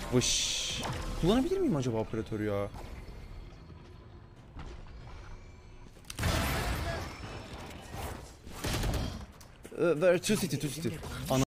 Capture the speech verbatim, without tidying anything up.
Vış. Kullanabilir miyim acaba operatörü ya? Ver two city two city. Ana